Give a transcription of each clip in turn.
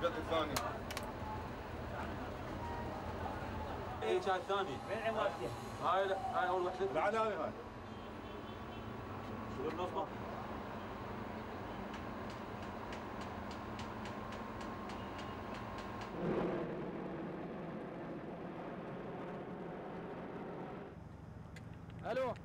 القط الثاني. اي كان الثاني. وين عمارتين؟ هاي اول وحده. بعد هاي شو النصبه؟ الو.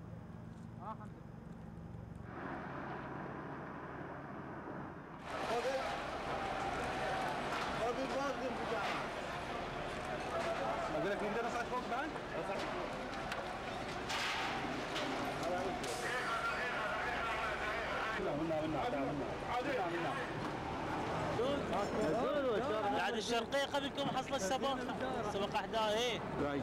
اقول لك نقدر نصعد فوق بعد؟ بعد الشرقية قبلكم حصل سبق أحداث إيه.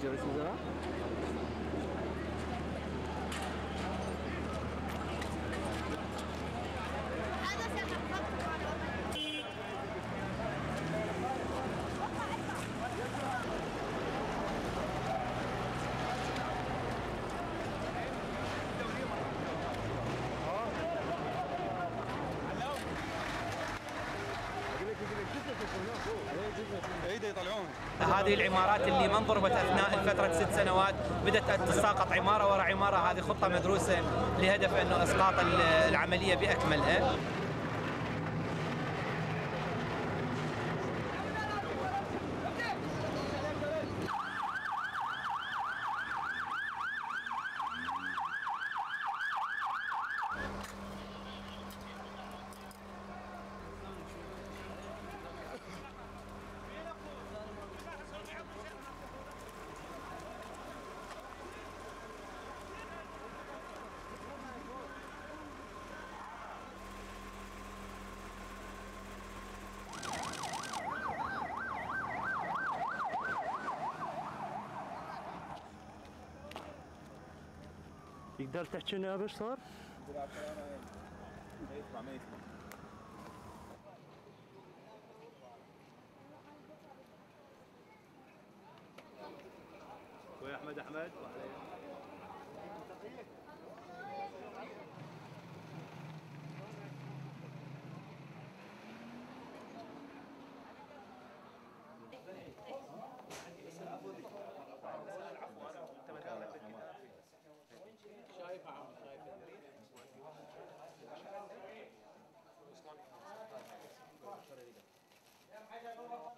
هذه العمارات اللي ما انضربت اثناء فتره 6 سنوات بدات تتساقط عماره وراء عماره. هذه خطه مدروسه لهدف انه اسقاط العمليه باكملها. تقدر تحكي لنا ايش صار؟ ما يطلع ما يطلع. اخوي احمد شايفها